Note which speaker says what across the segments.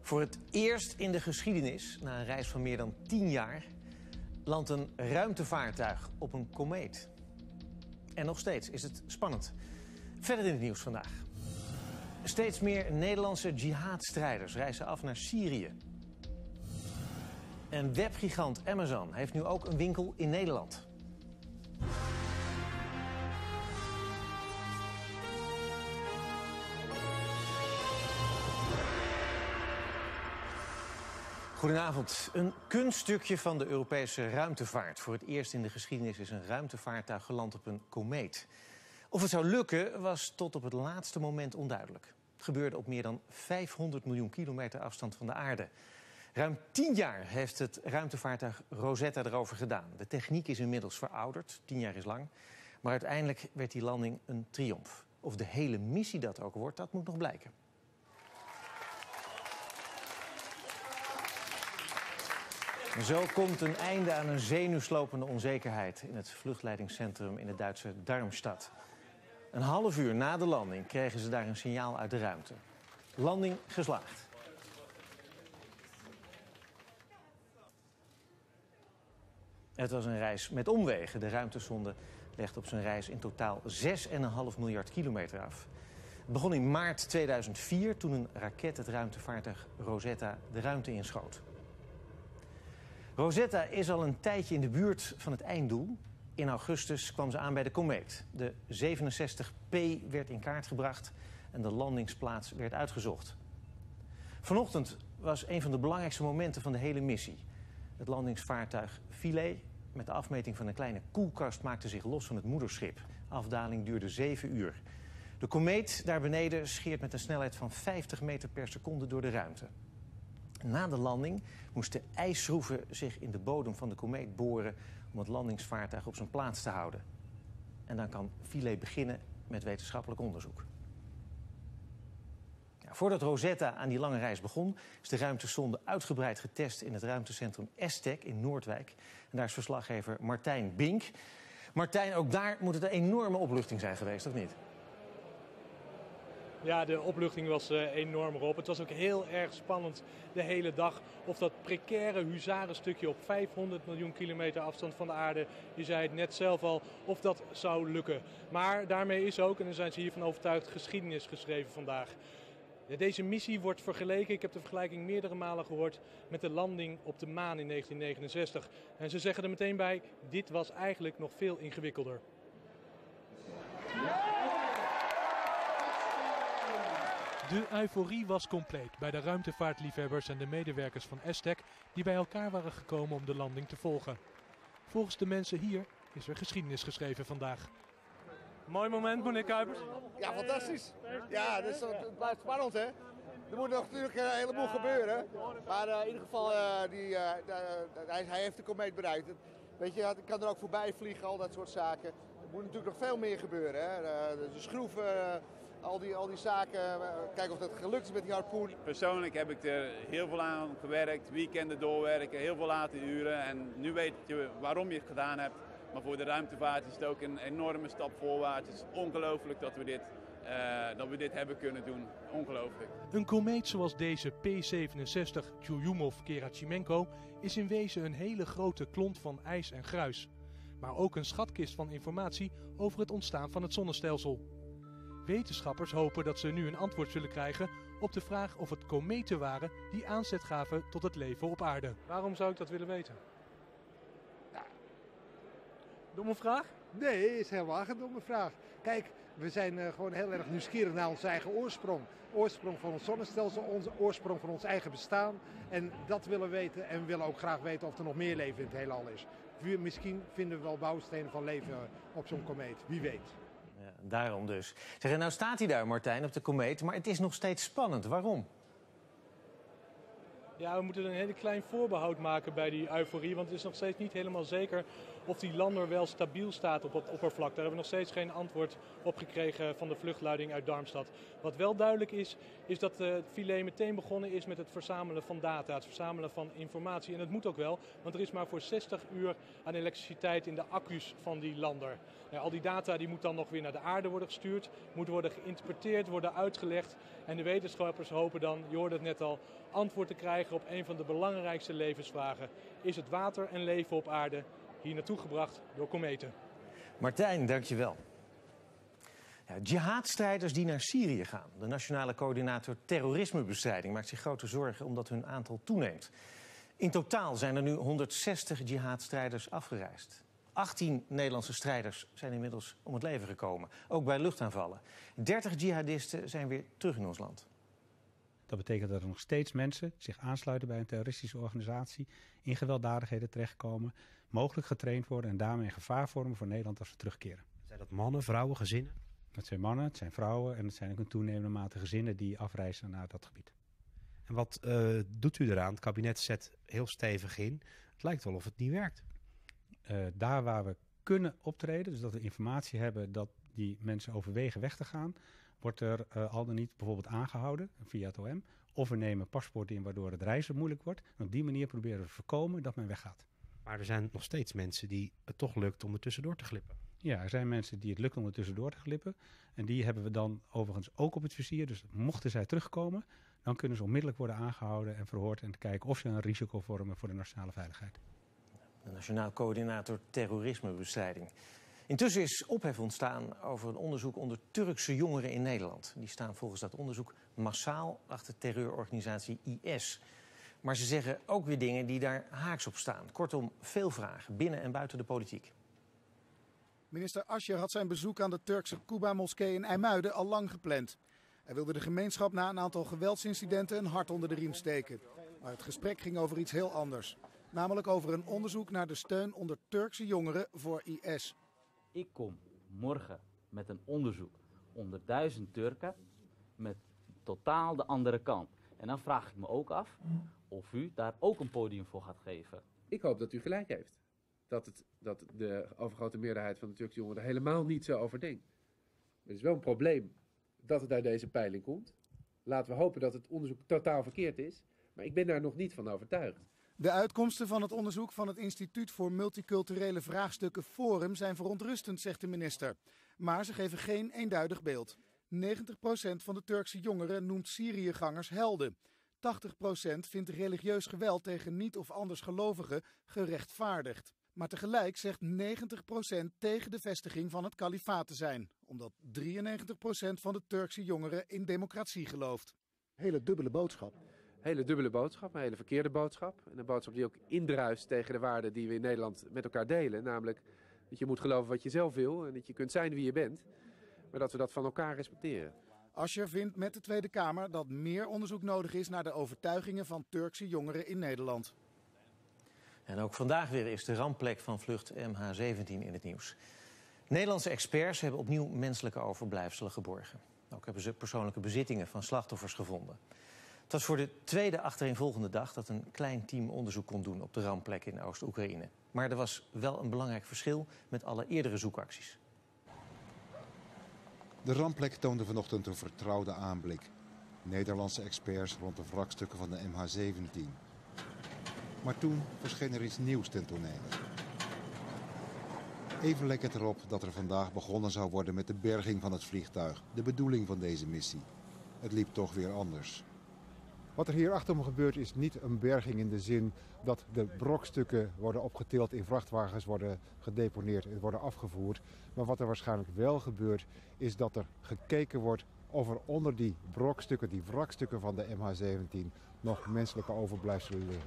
Speaker 1: Voor het eerst in de geschiedenis, na een reis van meer dan 10 jaar... landt een ruimtevaartuig op een komeet. En nog steeds is het spannend. Verder in het nieuws vandaag. Steeds meer Nederlandse jihadstrijders reizen af naar Syrië. En webgigant Amazon heeft nu ook een winkel in Nederland. Goedenavond. Een kunststukje van de Europese ruimtevaart. Voor het eerst in de geschiedenis is een ruimtevaartuig geland op een komeet. Of het zou lukken was tot op het laatste moment onduidelijk. Het gebeurde op meer dan 500 miljoen kilometer afstand van de aarde. Ruim 10 jaar heeft het ruimtevaartuig Rosetta erover gedaan. De techniek is inmiddels verouderd, 10 jaar is lang. Maar uiteindelijk werd die landing een triomf. Of de hele missie dat ook wordt, dat moet nog blijken. Zo komt een einde aan een zenuwslopende onzekerheid in het vluchtleidingscentrum in het Duitse Darmstadt. Een half uur na de landing kregen ze daar een signaal uit de ruimte. Landing geslaagd. Het was een reis met omwegen. De ruimtesonde legt op zijn reis in totaal 6,5 miljard kilometer af. Het begon in maart 2004 toen een raket het ruimtevaartuig Rosetta de ruimte inschoot. Rosetta is al een tijdje in de buurt van het einddoel. In augustus kwam ze aan bij de komeet. De 67P werd in kaart gebracht en de landingsplaats werd uitgezocht. Vanochtend was een van de belangrijkste momenten van de hele missie. Het landingsvaartuig Philae met de afmeting van een kleine koelkast maakte zich los van het moederschip. De afdaling duurde 7 uur. De komeet daar beneden scheert met een snelheid van 50 meter per seconde door de ruimte. Na de landing moesten ijsschroeven zich in de bodem van de komeet boren om het landingsvaartuig op zijn plaats te houden. En dan kan Philae beginnen met wetenschappelijk onderzoek. Ja, voordat Rosetta aan die lange reis begon, is de ruimtesonde uitgebreid getest in het ruimtecentrum ESTEC in Noordwijk. En daar is verslaggever Martijn Bink. Martijn, ook daar moet het een enorme opluchting zijn geweest, of niet?
Speaker 2: Ja, de opluchting was enorm, Rob. Het was ook heel erg spannend de hele dag of dat precaire huzarenstukje op 500 miljoen kilometer afstand van de aarde, je zei het net zelf al, of dat zou lukken. Maar daarmee is ook, en daar zijn ze hiervan overtuigd, geschiedenis geschreven vandaag. Deze missie wordt vergeleken, ik heb de vergelijking meerdere malen gehoord, met de landing op de maan in 1969. En ze zeggen er meteen bij, dit was eigenlijk nog veel ingewikkelder. De euforie was compleet bij de ruimtevaartliefhebbers en de medewerkers van ESTEC die bij elkaar waren gekomen om de landing te volgen. Volgens de mensen hier is er geschiedenis geschreven vandaag. Mooi moment, meneer Kuipers.
Speaker 3: Ja, fantastisch. Ja, dus het blijft spannend, hè. Er moet nog natuurlijk een heleboel gebeuren. Maar in ieder geval, hij heeft de komeet bereikt. Weet je, hij kan er ook voorbij vliegen, al dat soort zaken. Er moet natuurlijk nog veel meer gebeuren, hè. De schroeven, al die zaken. Kijken of dat gelukt is met die harpoen.
Speaker 4: Persoonlijk heb ik er heel veel aan gewerkt, weekenden doorwerken, heel veel late uren. En nu weet je waarom je het gedaan hebt. Maar voor de ruimtevaart is het ook een enorme stap voorwaarts. Het is ongelooflijk dat we dit hebben kunnen doen. Ongelooflijk.
Speaker 2: Een komeet zoals deze P67 Churyumov-Gerasimenko is in wezen een hele grote klont van ijs en gruis. Maar ook een schatkist van informatie over het ontstaan van het zonnestelsel. Wetenschappers hopen dat ze nu een antwoord zullen krijgen op de vraag of het kometen waren die aanzet gaven tot het leven op aarde. Waarom zou ik dat willen weten? Domme vraag?
Speaker 5: Nee, het is helemaal geen domme vraag. Kijk, we zijn gewoon heel erg nieuwsgierig naar onze eigen oorsprong. Oorsprong van ons zonnestelsel, onze oorsprong van ons eigen bestaan. En dat willen we weten en we willen ook graag weten of er nog meer leven in het heelal is. Misschien vinden we wel bouwstenen van leven op zo'n komeet, wie weet.
Speaker 1: Ja, daarom dus. Zeg, en nou staat hij daar, Martijn, op de komeet, maar het is nog steeds spannend. Waarom?
Speaker 2: Ja, we moeten een hele klein voorbehoud maken bij die euforie, want het is nog steeds niet helemaal zeker of die lander wel stabiel staat op het oppervlak. Daar hebben we nog steeds geen antwoord op gekregen van de vluchtleiding uit Darmstadt. Wat wel duidelijk is dat het filet meteen begonnen is met het verzamelen van data, het verzamelen van informatie. En dat moet ook wel, want er is maar voor 60 uur aan elektriciteit in de accu's van die lander. Al die data die moet dan nog weer naar de aarde worden gestuurd, moet worden geïnterpreteerd, worden uitgelegd. En de wetenschappers hopen dan, je hoorde het net al, antwoord te krijgen op een van de belangrijkste levensvragen. Is het water en leven op aarde hier naartoe gebracht door kometen?
Speaker 1: Martijn, dankjewel. Ja, jihadstrijders die naar Syrië gaan. De Nationale Coördinator Terrorismebestrijding maakt zich grote zorgen omdat hun aantal toeneemt. In totaal zijn er nu 160 jihadstrijders afgereisd. 18 Nederlandse strijders zijn inmiddels om het leven gekomen, ook bij luchtaanvallen. 30 jihadisten zijn weer terug in ons land.
Speaker 6: Dat betekent dat er nog steeds mensen zich aansluiten bij een terroristische organisatie, in gewelddadigheden terechtkomen, mogelijk getraind worden en daarmee een gevaar vormen voor Nederland als ze terugkeren.
Speaker 7: Zijn dat mannen, vrouwen, gezinnen?
Speaker 6: Dat zijn mannen, het zijn vrouwen en het zijn ook in toenemende mate gezinnen die afreizen naar dat gebied.
Speaker 7: En wat doet u eraan? Het kabinet zet heel stevig in. Het lijkt wel of het niet werkt.
Speaker 6: Daar waar we kunnen optreden, dus dat we informatie hebben dat die mensen overwegen weg te gaan, wordt er al dan niet bijvoorbeeld aangehouden via het OM. Of we nemen paspoorten in waardoor het reizen moeilijk wordt. En op die manier proberen we te voorkomen dat men weggaat.
Speaker 7: Maar er zijn nog steeds mensen die het toch lukt om er tussendoor te glippen.
Speaker 6: Ja, er zijn mensen die het lukt om er tussendoor te glippen. En die hebben we dan overigens ook op het vizier. Dus mochten zij terugkomen, dan kunnen ze onmiddellijk worden aangehouden en verhoord en te kijken of ze een risico vormen voor de nationale veiligheid.
Speaker 1: De Nationaal Coördinator Terrorismebestrijding. Intussen is ophef ontstaan over een onderzoek onder Turkse jongeren in Nederland. Die staan volgens dat onderzoek massaal achter terreurorganisatie IS. Maar ze zeggen ook weer dingen die daar haaks op staan. Kortom, veel vragen binnen en buiten de politiek.
Speaker 8: Minister Ascher had zijn bezoek aan de Turkse Kuba-moskee in IJmuiden al lang gepland. Hij wilde de gemeenschap na een aantal geweldsincidenten een hart onder de riem steken. Maar het gesprek ging over iets heel anders. Namelijk over een onderzoek naar de steun onder Turkse jongeren voor IS.
Speaker 9: Ik kom morgen met een onderzoek onder 1000 Turken met totaal de andere kant. En dan vraag ik me ook af of u daar ook een podium voor gaat geven.
Speaker 10: Ik hoop dat u gelijk heeft. Dat de overgrote meerderheid van de Turkse jongeren er helemaal niet zo over denkt. Het is wel een probleem dat het uit deze peiling komt. Laten we hopen dat het onderzoek totaal verkeerd is. Maar ik ben daar nog niet van overtuigd.
Speaker 8: De uitkomsten van het onderzoek van het Instituut voor Multiculturele Vraagstukken Forum zijn verontrustend, zegt de minister. Maar ze geven geen eenduidig beeld. 90% van de Turkse jongeren noemt Syriëgangers helden. 80% vindt religieus geweld tegen niet- of andersgelovigen gerechtvaardigd. Maar tegelijk zegt 90% tegen de vestiging van het kalifaat te zijn. Omdat 93% van de Turkse jongeren in democratie gelooft.
Speaker 11: Hele dubbele boodschap.
Speaker 10: Hele dubbele boodschap, een hele verkeerde boodschap. En een boodschap die ook indruist tegen de waarden die we in Nederland met elkaar delen. Namelijk dat je moet geloven wat je zelf wil en dat je kunt zijn wie je bent. Maar dat we dat van elkaar respecteren.
Speaker 8: Ascher vindt met de Tweede Kamer dat meer onderzoek nodig is naar de overtuigingen van Turkse jongeren in Nederland.
Speaker 1: En ook vandaag weer is de rampplek van vlucht MH17 in het nieuws. Nederlandse experts hebben opnieuw menselijke overblijfselen geborgen. Ook hebben ze persoonlijke bezittingen van slachtoffers gevonden. Het was voor de tweede achtereenvolgende dag dat een klein team onderzoek kon doen op de rampplek in Oost-Oekraïne. Maar er was wel een belangrijk verschil met alle eerdere zoekacties.
Speaker 12: De rampplek toonde vanochtend een vertrouwde aanblik. Nederlandse experts rond de wrakstukken van de MH17. Maar toen verscheen er iets nieuws ten tonele. Even leek het erop dat er vandaag begonnen zou worden met de berging van het vliegtuig. De bedoeling van deze missie. Het liep toch weer anders.
Speaker 11: Wat er hier achter me gebeurt is niet een berging in de zin dat de brokstukken worden opgetild, in vrachtwagens worden gedeponeerd en worden afgevoerd. Maar wat er waarschijnlijk wel gebeurt is dat er gekeken wordt of er onder die brokstukken, die wrakstukken van de MH17, nog menselijke overblijfselen liggen.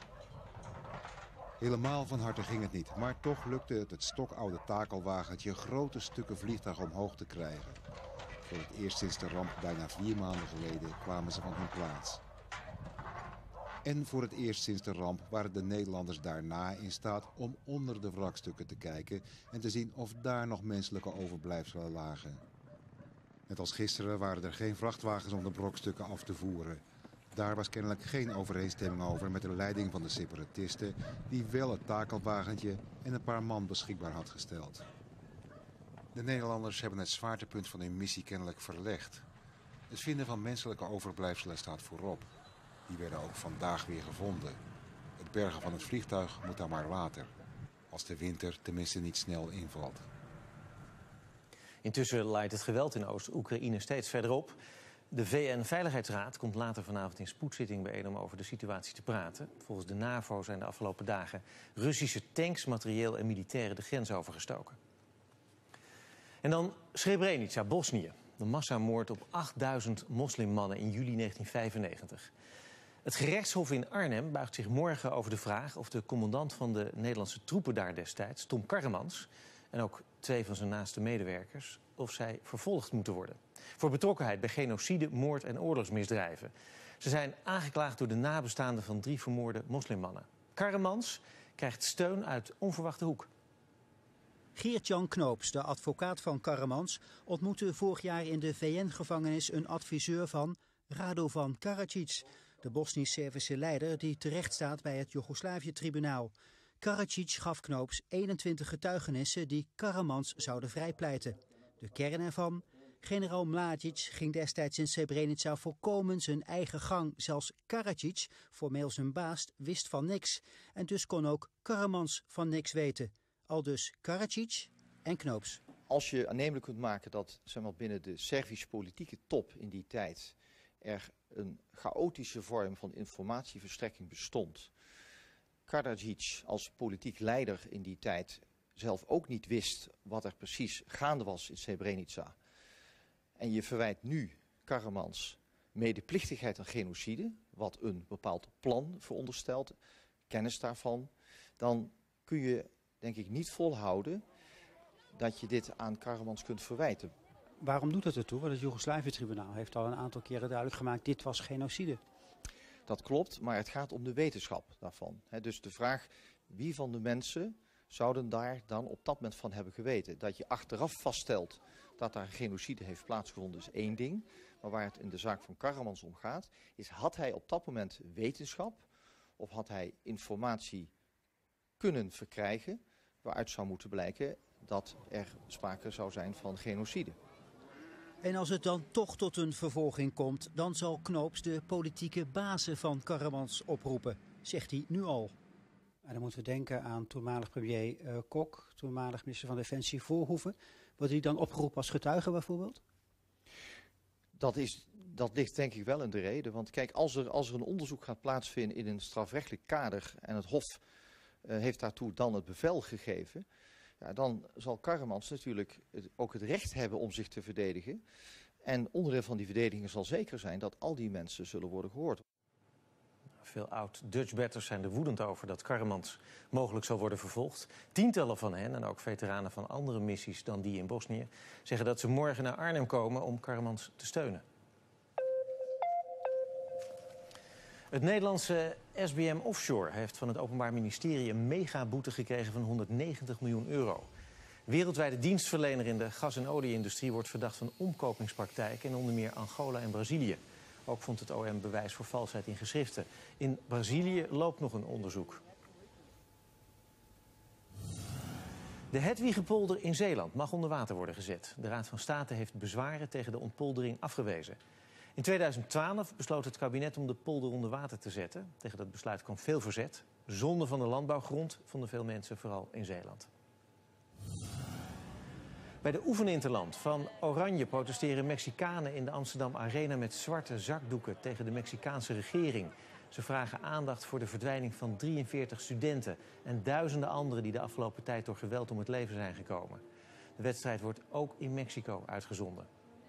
Speaker 12: Helemaal van harte ging het niet, maar toch lukte het stokoude takelwagentje grote stukken vliegtuig omhoog te krijgen. Voor het eerst sinds de ramp bijna 4 maanden geleden kwamen ze van hun plaats. En voor het eerst sinds de ramp waren de Nederlanders daarna in staat om onder de wrakstukken te kijken en te zien of daar nog menselijke overblijfselen lagen. Net als gisteren waren er geen vrachtwagens om de brokstukken af te voeren. Daar was kennelijk geen overeenstemming over met de leiding van de separatisten, die wel het takelwagentje en een paar man beschikbaar had gesteld. De Nederlanders hebben het zwaartepunt van hun missie kennelijk verlegd. Het vinden van menselijke overblijfselen staat voorop. Die werden ook vandaag weer gevonden. Het bergen van het vliegtuig moet dan maar later. Als de winter tenminste niet snel invalt.
Speaker 1: Intussen laait het geweld in Oost-Oekraïne steeds verder op. De VN-veiligheidsraad komt later vanavond in spoedzitting bijeen om over de situatie te praten. Volgens de NAVO zijn de afgelopen dagen Russische tanks, materieel en militairen de grens overgestoken. En dan Srebrenica, Bosnië. De massamoord op 8000 moslimmannen in juli 1995. Het gerechtshof in Arnhem buigt zich morgen over de vraag of de commandant van de Nederlandse troepen daar destijds, Tom Karremans, en ook 2 van zijn naaste medewerkers, of zij vervolgd moeten worden voor betrokkenheid bij genocide, moord en oorlogsmisdrijven. Ze zijn aangeklaagd door de nabestaanden van 3 vermoorde moslimmannen. Karremans krijgt steun uit onverwachte hoek.
Speaker 13: Geert-Jan Knoops, de advocaat van Karremans, ontmoette vorig jaar in de VN-gevangenis een adviseur van Radovan Karadzic, de Bosnisch-Servische leider die terecht staat bij het Joegoslavië-tribunaal. Karadzic gaf Knoops 21 getuigenissen die Karremans zouden vrijpleiten. De kern ervan: generaal Mladic ging destijds in Srebrenica volkomen zijn eigen gang. Zelfs Karadzic, formeel zijn baas, wist van niks. En dus kon ook Karremans van niks weten. Aldus Karadzic en Knoops.
Speaker 14: Als je aannemelijk kunt maken dat binnen de Servische politieke top in die tijd er een chaotische vorm van informatieverstrekking bestond. Karadzic als politiek leider in die tijd zelf ook niet wist wat er precies gaande was in Srebrenica. En je verwijt nu Karremans medeplichtigheid aan genocide, wat een bepaald plan veronderstelt, kennis daarvan, dan kun je denk ik niet volhouden dat je dit aan Karremans kunt verwijten.
Speaker 13: Waarom doet het ertoe? Want het Joegoslavië-tribunaal heeft al een aantal keren duidelijk gemaakt: dit was genocide.
Speaker 14: Dat klopt, maar het gaat om de wetenschap daarvan. Dus de vraag: wie van de mensen zouden daar dan op dat moment van hebben geweten? Dat je achteraf vaststelt dat daar genocide heeft plaatsgevonden is één ding. Maar waar het in de zaak van Karremans om gaat, is: had hij op dat moment wetenschap of had hij informatie kunnen verkrijgen waaruit zou moeten blijken dat er sprake zou zijn van genocide.
Speaker 13: En als het dan toch tot een vervolging komt, dan zal Knoops de politieke bazen van Karremans oproepen, zegt hij nu al. En dan moeten we denken aan toenmalig premier Kok, toenmalig minister van Defensie Voorhoeven. Wordt hij dan opgeroepen als getuige bijvoorbeeld?
Speaker 14: Dat ligt denk ik wel in de reden. Want kijk, als er een onderzoek gaat plaatsvinden in een strafrechtelijk kader en het Hof heeft daartoe dan het bevel gegeven, ja, dan zal Karremans natuurlijk ook het recht hebben om zich te verdedigen. En onderdeel van die verdediging zal zeker zijn dat al die mensen zullen worden gehoord.
Speaker 1: Veel oud-Dutchbatters zijn er woedend over dat Karremans mogelijk zal worden vervolgd. Tientallen van hen, en ook veteranen van andere missies dan die in Bosnië, zeggen dat ze morgen naar Arnhem komen om Karremans te steunen. Het Nederlandse SBM Offshore heeft van het Openbaar Ministerie een megaboete gekregen van 190 miljoen euro. Wereldwijde dienstverlener in de gas- en olie-industrie wordt verdacht van omkopingspraktijken in onder meer Angola en Brazilië. Ook vond het OM bewijs voor valsheid in geschriften. In Brazilië loopt nog een onderzoek. De Hedwigepolder in Zeeland mag onder water worden gezet. De Raad van State heeft bezwaren tegen de ontpoldering afgewezen. In 2012 besloot het kabinet om de polder onder water te zetten. Tegen dat besluit kwam veel verzet. Zonde van de landbouwgrond vonden veel mensen, vooral in Zeeland. Bij de oefeninterland van Oranje protesteren Mexicanen in de Amsterdam Arena met zwarte zakdoeken tegen de Mexicaanse regering. Ze vragen aandacht voor de verdwijning van 43 studenten en duizenden anderen die de afgelopen tijd door geweld om het leven zijn gekomen. De wedstrijd wordt ook in Mexico uitgezonden.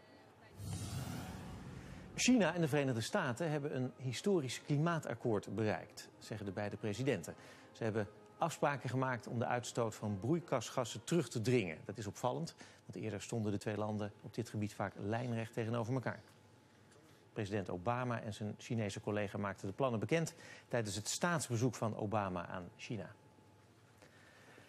Speaker 1: China en de Verenigde Staten hebben een historisch klimaatakkoord bereikt, zeggen de beide presidenten. Ze hebben afspraken gemaakt om de uitstoot van broeikasgassen terug te dringen. Dat is opvallend, want eerder stonden de twee landen op dit gebied vaak lijnrecht tegenover elkaar. President Obama en zijn Chinese collega maakten de plannen bekend tijdens het staatsbezoek van Obama aan China.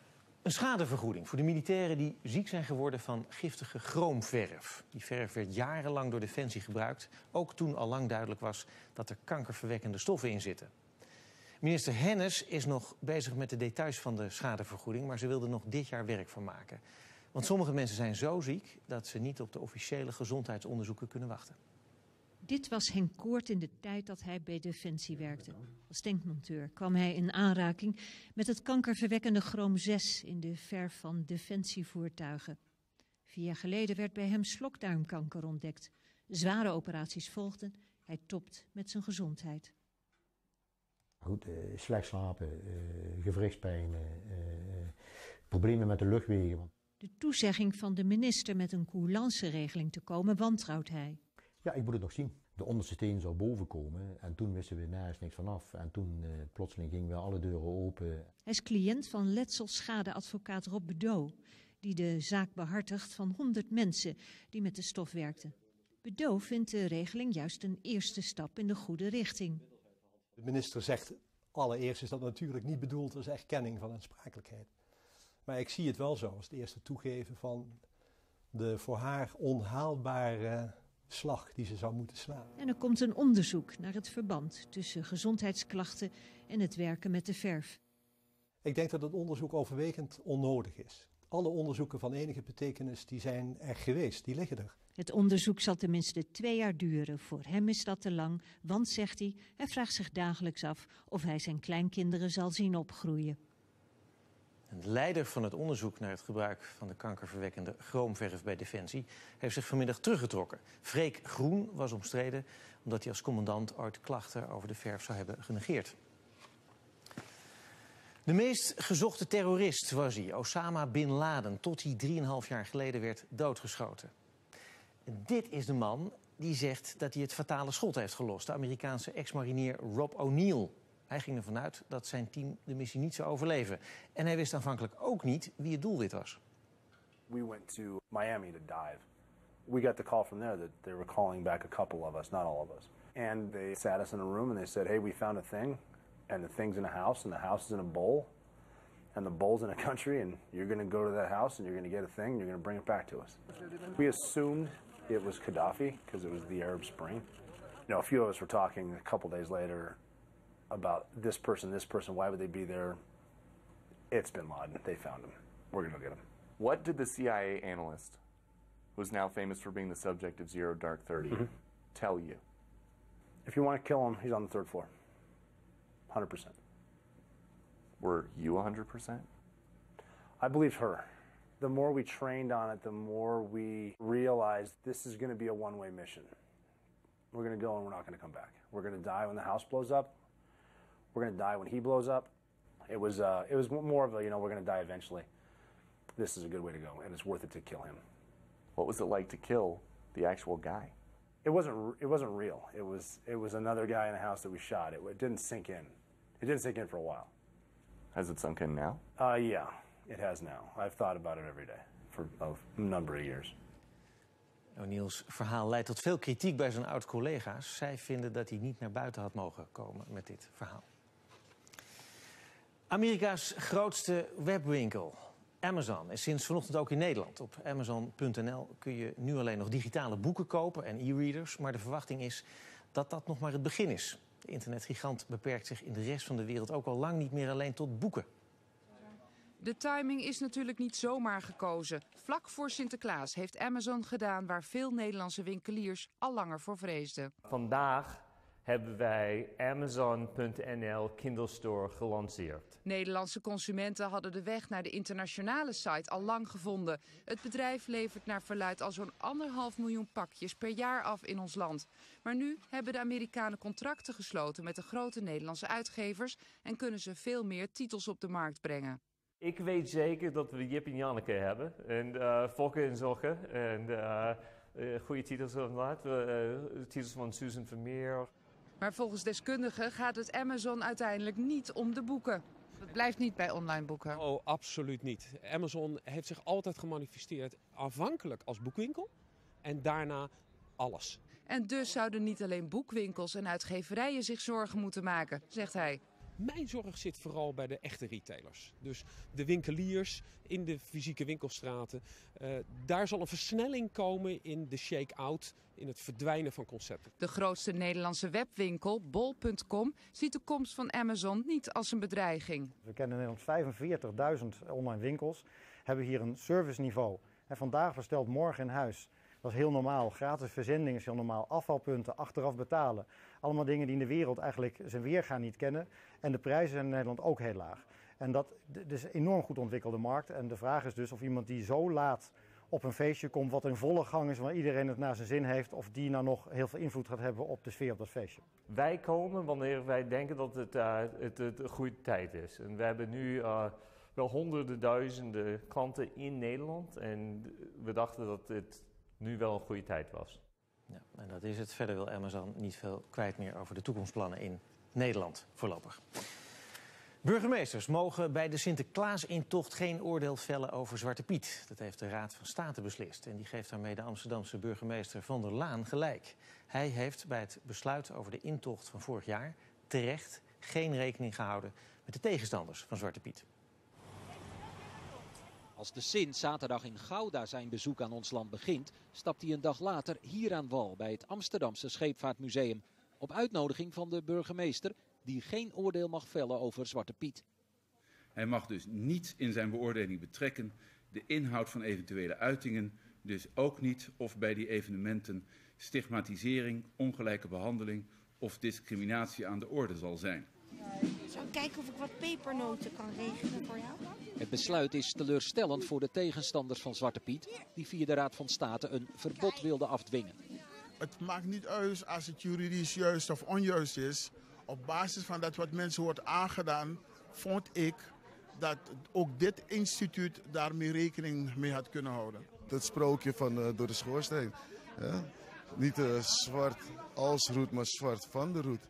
Speaker 1: Een schadevergoeding voor de militairen die ziek zijn geworden van giftige chroomverf. Die verf werd jarenlang door Defensie gebruikt, ook toen al lang duidelijk was dat er kankerverwekkende stoffen in zitten. Minister Hennis is nog bezig met de details van de schadevergoeding, maar ze wil er nog dit jaar werk van maken. Want sommige mensen zijn zo ziek dat ze niet op de officiële gezondheidsonderzoeken kunnen wachten.
Speaker 15: Dit was Henk Koort in de tijd dat hij bij Defensie werkte. Als tankmonteur kwam hij in aanraking met het kankerverwekkende chroom 6 in de verf van defensievoertuigen. 4 jaar geleden werd bij hem slokdarmkanker ontdekt. Zware operaties volgden. Hij topt met zijn gezondheid.
Speaker 16: Goed, slecht slapen, gewrichtspijn, problemen met de luchtwegen.
Speaker 15: De toezegging van de minister met een coulance-regeling te komen wantrouwt hij.
Speaker 16: Ja, ik moet het nog zien. De onderste steen zou boven komen en toen wisten we nergens niks vanaf. En toen plotseling gingen weer alle deuren open.
Speaker 15: Hij is cliënt van letselschadeadvocaat Rob Bedeau, die de zaak behartigt van 100 mensen die met de stof werkten. Bedeau vindt de regeling juist een eerste stap in de goede richting.
Speaker 17: De minister zegt, allereerst is dat natuurlijk niet bedoeld als erkenning van aansprakelijkheid. Maar ik zie het wel zo als het eerste toegeven van de voor haar onhaalbare slag die ze zou moeten slaan.
Speaker 15: En er komt een onderzoek naar het verband tussen gezondheidsklachten en het werken met de verf.
Speaker 17: Ik denk dat het onderzoek overwegend onnodig is. Alle onderzoeken van enige betekenis die zijn er geweest, die liggen er.
Speaker 15: Het onderzoek zal tenminste 2 jaar duren. Voor hem is dat te lang, want, zegt hij vraagt zich dagelijks af of hij zijn kleinkinderen zal zien opgroeien.
Speaker 1: De leider van het onderzoek naar het gebruik van de kankerverwekkende chroomverf bij Defensie heeft zich vanmiddag teruggetrokken. Freek Groen was omstreden omdat hij als commandant ooit klachten over de verf zou hebben genegeerd. De meest gezochte terrorist was hij, Osama Bin Laden, tot hij 3,5 jaar geleden werd doodgeschoten. Dit is de man die zegt dat hij het fatale schot heeft gelost, de Amerikaanse ex-marinier Rob O'Neill. Hij ging ervan uit dat zijn team de missie niet zou overleven. En hij wist aanvankelijk ook niet wie het doelwit was.
Speaker 18: We went to Miami to dive. We got the call from there that they were calling back a couple of us, not all of us. And they sat us in a room and they said, hey, we found a thing. And the thing's in a house and the house is in a bowl. And the bowl's in a country and you're going to go to that house and you're going to get a thing and you're going to bring it back to us. We assumed it was Gaddafi because it was the Arab Spring. You know, a few of us were talking a couple days later about this person, why would they be there? It's Bin Laden. They found him. We're going to go get him.
Speaker 19: What did the CIA analyst, who's now famous for being the subject of Zero Dark 30, tell you?
Speaker 18: If you want to kill him, he's on the 3rd floor. 100%.
Speaker 19: Were you 100%?
Speaker 18: I believed her. The more we trained on it, the more we realized this is going to be a one-way mission. We're going to go and we're not going to come back. We're going to die when the house blows up. We're going to die when he blows up. It was more of a, we're going to die eventually. This is a good way to go, and it's worth it to kill him.
Speaker 19: What was it like to kill the actual guy?
Speaker 18: It wasn't real. It was another guy in a house that we shot. It didn't sink in. It didn't sink in for a while.
Speaker 19: Has it sunk in now?
Speaker 18: Yeah, it has now. I've thought about it every day for a number of years.
Speaker 1: O'Neill's verhaal leidt tot veel kritiek bij zijn oud-collega's. Zij vinden dat hij niet naar buiten had mogen komen met dit verhaal. Amerika's grootste webwinkel, Amazon, is sinds vanochtend ook in Nederland. Op Amazon.nl kun je nu alleen nog digitale boeken kopen en e-readers. Maar de verwachting is dat dat nog maar het begin is. De internetgigant beperkt zich in de rest van de wereld ook al lang niet meer alleen tot boeken.
Speaker 20: De timing is natuurlijk niet zomaar gekozen. Vlak voor Sinterklaas heeft Amazon gedaan waar veel Nederlandse winkeliers al langer voor vreesden.
Speaker 21: Vandaag hebben wij Amazon.nl Kindle Store gelanceerd.
Speaker 20: Nederlandse consumenten hadden de weg naar de internationale site al lang gevonden. Het bedrijf levert naar verluidt al zo'n 1,5 miljoen pakjes per jaar af in ons land. Maar nu hebben de Amerikanen contracten gesloten met de grote Nederlandse uitgevers en kunnen ze veel meer titels op de markt brengen.
Speaker 21: Ik weet zeker dat we de Jip en Janneke hebben. En Fokke en Zokke. En goede titels inderdaad. Titels van Susan Vermeer.
Speaker 20: Maar volgens deskundigen gaat het Amazon uiteindelijk niet om de boeken. Het blijft niet bij online boeken.
Speaker 22: Oh, absoluut niet. Amazon heeft zich altijd gemanifesteerd aanvankelijk als boekwinkel en daarna alles.
Speaker 20: En dus zouden niet alleen boekwinkels en uitgeverijen zich zorgen moeten maken, zegt hij.
Speaker 22: Mijn zorg zit vooral bij de echte retailers. Dus de winkeliers in de fysieke winkelstraten. Daar zal een versnelling komen in de shake-out, in het verdwijnen van concepten.
Speaker 20: De grootste Nederlandse webwinkel, bol.com, ziet de komst van Amazon niet als een bedreiging.
Speaker 3: We kennen in Nederland 45.000 online winkels, hebben hier een serviceniveau. En vandaag besteld, morgen in huis. Dat is heel normaal. Gratis verzending is heel normaal. Afvalpunten, achteraf betalen. Allemaal dingen die in de wereld eigenlijk zijn weerga niet kennen. En de prijzen zijn in Nederland ook heel laag. En dat is een enorm goed ontwikkelde markt. En de vraag is dus of iemand die zo laat op een feestje komt, wat in volle gang is, waar iedereen het naar zijn zin heeft, of die nou nog heel veel invloed gaat hebben op de sfeer op dat feestje.
Speaker 21: Wij komen wanneer wij denken dat het een goede tijd is. En we hebben nu wel honderden duizenden klanten in Nederland. En we dachten dat het nu wel een goede tijd was.
Speaker 1: Ja, en dat is het. Verder wil Amazon niet veel kwijt meer over de toekomstplannen in Nederland voorlopig. Burgemeesters mogen bij de Sinterklaasintocht geen oordeel vellen over Zwarte Piet. Dat heeft de Raad van State beslist. En die geeft daarmee de Amsterdamse burgemeester Van der Laan gelijk. Hij heeft bij het besluit over de intocht van vorig jaar terecht geen rekening gehouden met de tegenstanders van Zwarte Piet.
Speaker 4: Als de Sint zaterdag in Gouda zijn bezoek aan ons land begint, stapt hij een dag later hier aan wal bij het Amsterdamse Scheepvaartmuseum. Op uitnodiging van de burgemeester, die geen oordeel mag vellen over Zwarte Piet.
Speaker 23: Hij mag dus niet in zijn beoordeling betrekken de inhoud van eventuele uitingen, dus ook niet of bij die evenementen stigmatisering, ongelijke behandeling of discriminatie aan de orde zal zijn.
Speaker 24: Zal ik kijken of ik wat pepernoten kan regelen voor jou?
Speaker 4: Het besluit is teleurstellend voor de tegenstanders van Zwarte Piet, die via de Raad van State een verbod wilden afdwingen.
Speaker 25: Het maakt niet uit als het juridisch juist of onjuist is. Op basis van dat wat mensen wordt aangedaan, vond ik dat ook dit instituut daarmee rekening mee had kunnen houden.
Speaker 26: Het sprookje van door de schoorsteen. Ja? Niet zwart als roet, maar zwart van de roet.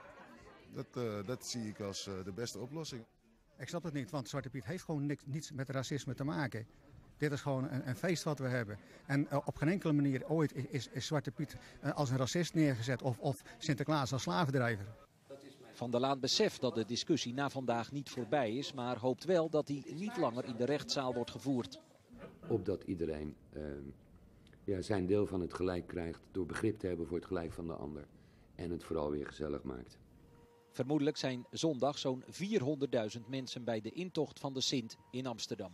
Speaker 26: Dat zie ik als de beste oplossing.
Speaker 27: Ik snap het niet, want Zwarte Piet heeft gewoon niets met racisme te maken. Dit is gewoon een feest wat we hebben. En op geen enkele manier ooit is Zwarte Piet als een racist neergezet of Sinterklaas als slavendrijver.
Speaker 4: Van der Laan beseft dat de discussie na vandaag niet voorbij is, maar hoopt wel dat die niet langer in de rechtszaal wordt gevoerd.
Speaker 28: Opdat iedereen zijn deel van het gelijk krijgt door begrip te hebben voor het gelijk van de ander. En het vooral weer gezellig maakt.
Speaker 4: Vermoedelijk zijn zondag zo'n 400.000 mensen bij de intocht van de Sint in Amsterdam.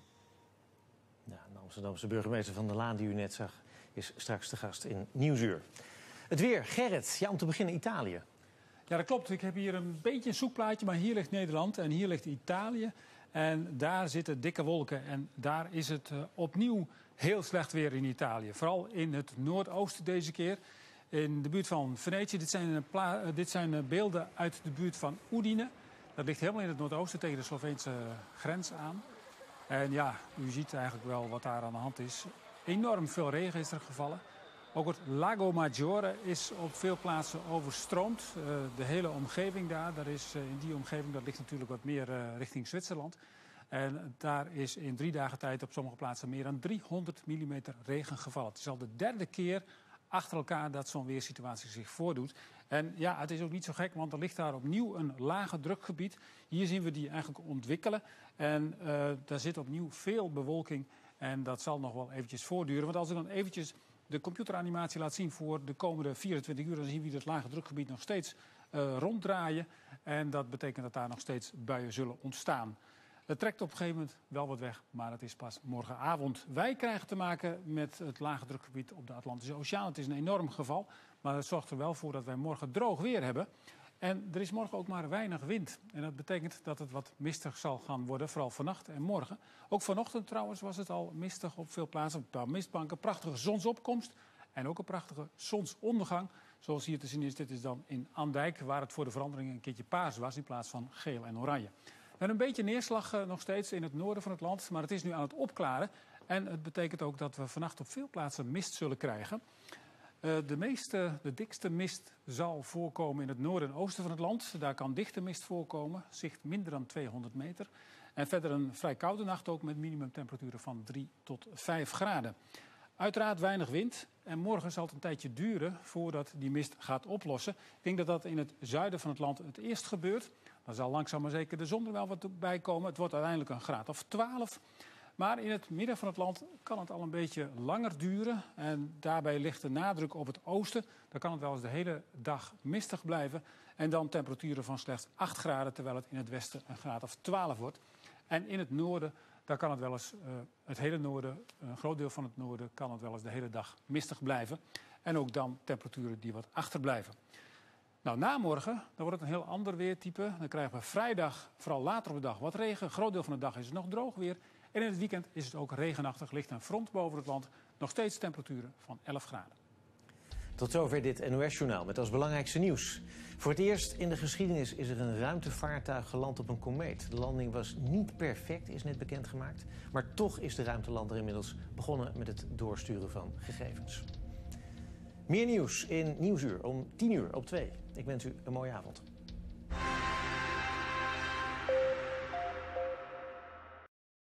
Speaker 1: Ja, de Amsterdamse burgemeester Van der Laan, die u net zag, is straks de gast in Nieuwsuur. Het weer, Gerrit, ja, om te beginnen Italië.
Speaker 29: Ja, dat klopt. Ik heb hier een beetje een zoekplaatje, maar hier ligt Nederland en hier ligt Italië. En daar zitten dikke wolken en daar is het opnieuw heel slecht weer in Italië. Vooral in het noordoosten deze keer. In de buurt van Venetië. Dit zijn beelden uit de buurt van Udine. Dat ligt helemaal in het noordoosten tegen de Sloveense grens aan. En ja, u ziet eigenlijk wel wat daar aan de hand is. Enorm veel regen is er gevallen. Ook het Lago Maggiore is op veel plaatsen overstroomd. De hele omgeving daar is in die omgeving, dat ligt natuurlijk wat meer richting Zwitserland. En daar is in 3 dagen tijd op sommige plaatsen meer dan 300 mm regen gevallen. Het is al de 3e keer achter elkaar dat zo'n weersituatie zich voordoet. En ja, het is ook niet zo gek, want er ligt daar opnieuw een lage drukgebied. Hier zien we die eigenlijk ontwikkelen. En daar zit opnieuw veel bewolking. En dat zal nog wel eventjes voortduren. Want als ik dan eventjes de computeranimatie laat zien voor de komende 24 uur... dan zien we dat lage drukgebied nog steeds ronddraaien. En dat betekent dat daar nog steeds buien zullen ontstaan. Het trekt op een gegeven moment wel wat weg, maar het is pas morgenavond. Wij krijgen te maken met het lage drukgebied op de Atlantische Oceaan. Het is een enorm geval, maar het zorgt er wel voor dat wij morgen droog weer hebben. En er is morgen ook maar weinig wind. En dat betekent dat het wat mistig zal gaan worden, vooral vannacht en morgen. Ook vanochtend trouwens was het al mistig op veel plaatsen, op een paar mistbanken. Prachtige zonsopkomst en ook een prachtige zonsondergang. Zoals hier te zien is, dit is dan in Andijk, waar het voor de verandering een keertje paars was in plaats van geel en oranje. En een beetje neerslag nog steeds in het noorden van het land, maar het is nu aan het opklaren. En het betekent ook dat we vannacht op veel plaatsen mist zullen krijgen. De dikste mist zal voorkomen in het noorden en oosten van het land. Daar kan dichte mist voorkomen, zicht minder dan 200 meter. En verder een vrij koude nacht ook met minimumtemperaturen van 3 tot 5 graden. Uiteraard weinig wind en morgen zal het een tijdje duren voordat die mist gaat oplossen. Ik denk dat dat in het zuiden van het land het eerst gebeurt. Dan zal langzaam maar zeker de zon er wel wat bij komen. Het wordt uiteindelijk een graad of 12. Maar in het midden van het land kan het al een beetje langer duren. En daarbij ligt de nadruk op het oosten. Dan kan het wel eens de hele dag mistig blijven. En dan temperaturen van slechts 8 graden, terwijl het in het westen een graad of 12 wordt. En in het noorden, daar kan het wel eens, het hele noorden, een groot deel van het noorden, kan het wel eens de hele dag mistig blijven. En ook dan temperaturen die wat achterblijven. Nou, na morgen, dan wordt het een heel ander weertype. Dan krijgen we vrijdag, vooral later op de dag, wat regen. Een groot deel van de dag is het nog droog weer. En in het weekend is het ook regenachtig, ligt een front boven het land. Nog steeds temperaturen van 11 graden.
Speaker 1: Tot zover dit NOS-journaal met als belangrijkste nieuws. Voor het eerst in de geschiedenis is er een ruimtevaartuig geland op een komeet. De landing was niet perfect, is net bekendgemaakt. Maar toch is de ruimtelander inmiddels begonnen met het doorsturen van gegevens. Meer nieuws in Nieuwsuur om 10 uur op 2. Ik wens u een mooie avond.